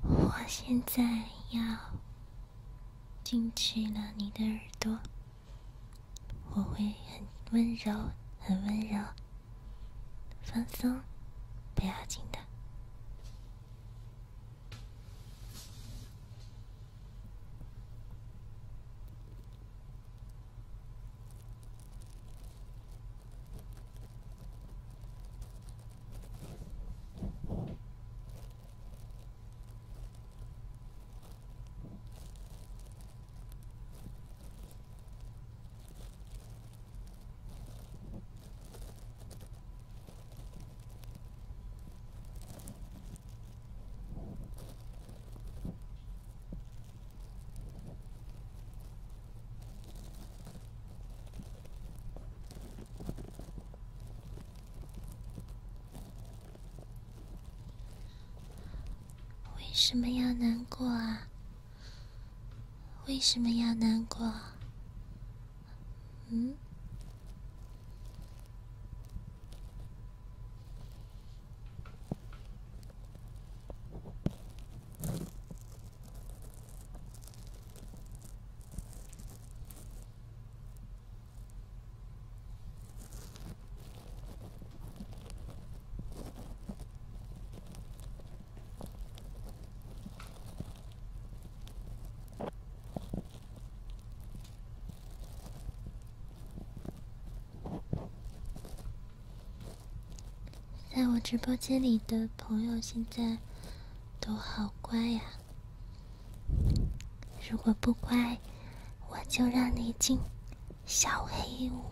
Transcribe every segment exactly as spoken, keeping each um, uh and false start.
我现在要进去了你的耳朵，我会很温柔，很温柔，放松，不要紧的。为什么要难过啊？为什么要难过？嗯？在我直播间里的朋友现在都好乖呀，如果不乖，我就让你进小黑屋。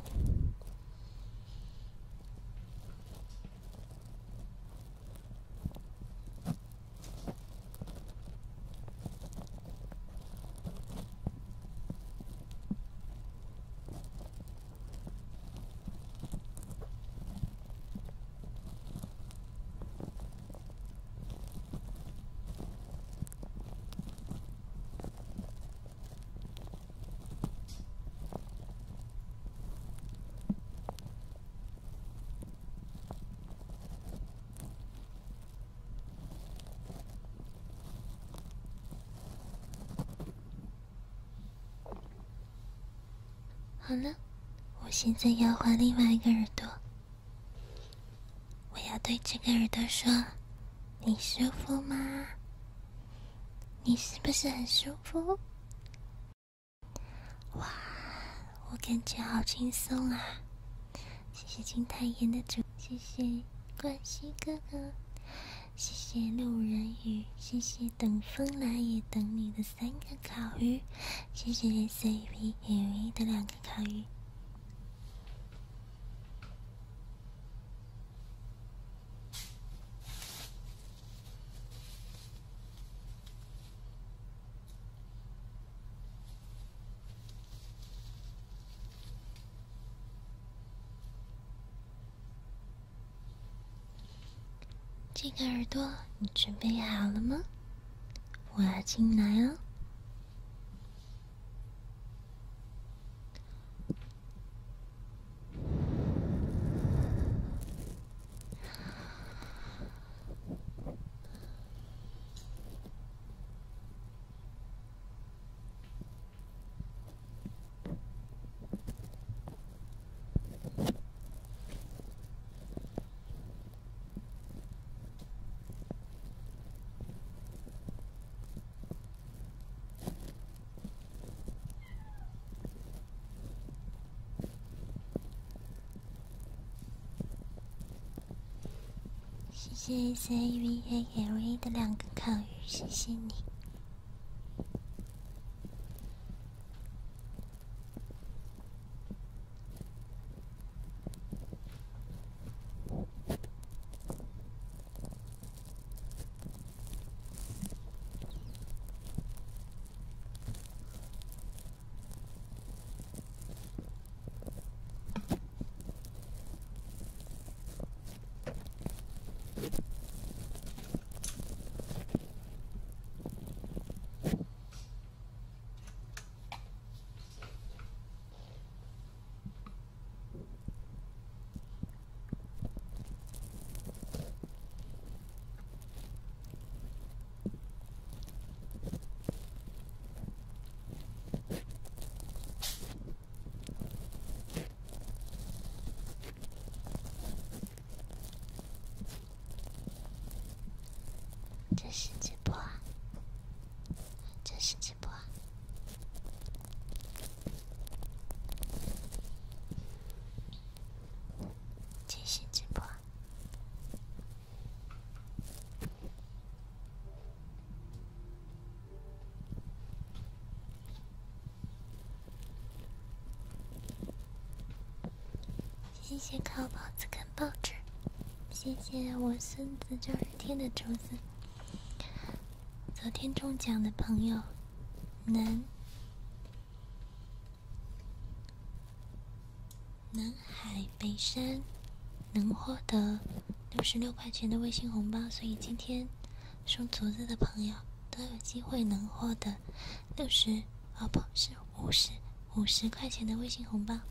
好了，我现在要换另外一个耳朵，我要对这个耳朵说：“你舒服吗？你是不是很舒服？”哇，我感觉好轻松啊！谢谢金泰妍的主，谢谢冠希哥哥，谢谢路人鱼，谢谢等风来也等你的三个烤鱼，谢谢 S A V L 的两个烤鱼。这个耳朵你准备好了吗？我要进来哦。谢谢 S A V A L A 的两个烤鱼，谢谢你。 谢谢烤包子跟报纸，谢谢我孙子周日天的竹子。昨天中奖的朋友，南南海北山能获得六十六块钱的微信红包，所以今天送竹子的朋友都有机会能获得六十哦不是五十五十块钱的微信红包。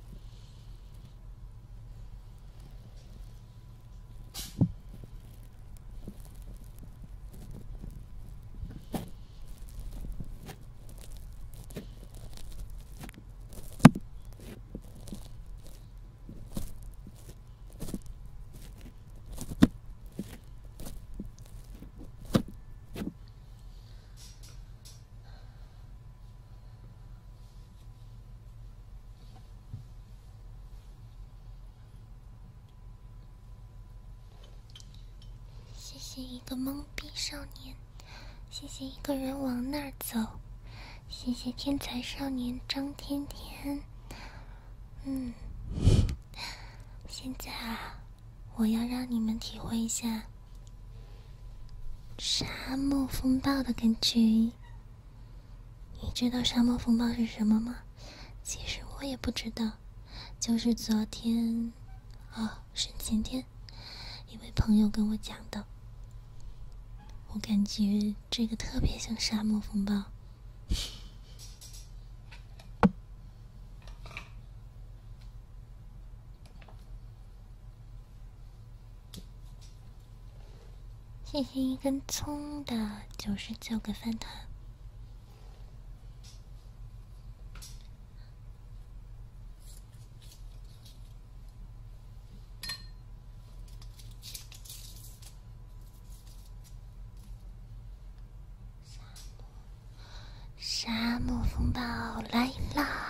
谢谢一个懵逼少年，谢谢一个人往那儿走，谢谢天才少年张天天。嗯，现在啊，我要让你们体会一下沙漠风暴的感觉。你知道沙漠风暴是什么吗？其实我也不知道，就是昨天，哦，是前天，一位朋友跟我讲的。我感觉这个特别像沙漠风暴。谢谢一根葱的九十九个饭团。沙漠风暴来啦！